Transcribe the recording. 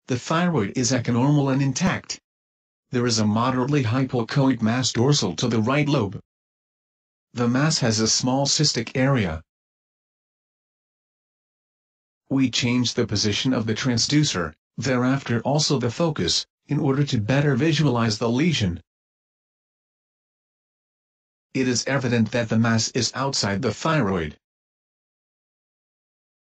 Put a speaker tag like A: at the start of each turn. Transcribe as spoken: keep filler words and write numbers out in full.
A: The thyroid is echonormal and intact. There is a moderately hypoechoic mass dorsal to the right lobe. The mass has a small cystic area. We change the position of the transducer, thereafter also the focus, in order to better visualize the lesion. It is evident that the mass is outside the thyroid.